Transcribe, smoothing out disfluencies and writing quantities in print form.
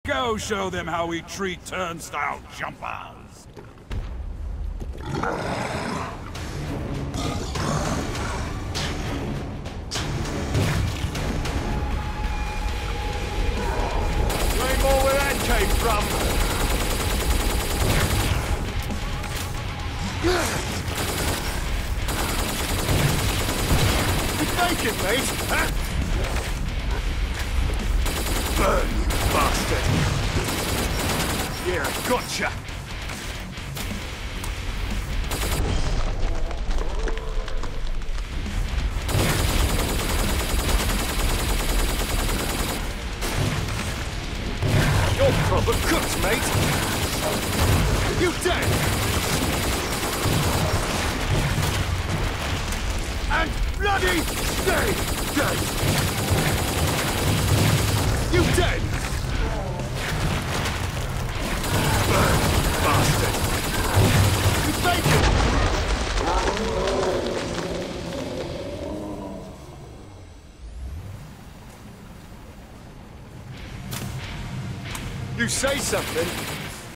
Go show them how we treat turnstile jumpers. You ain't more where that came from. You thinking, mate? Huh? Burn, you bastard! Yeah, gotcha! You're proper cooked, mate! You dead! And bloody stay dead! You dead! Burn, bastard! You bacon! You say something,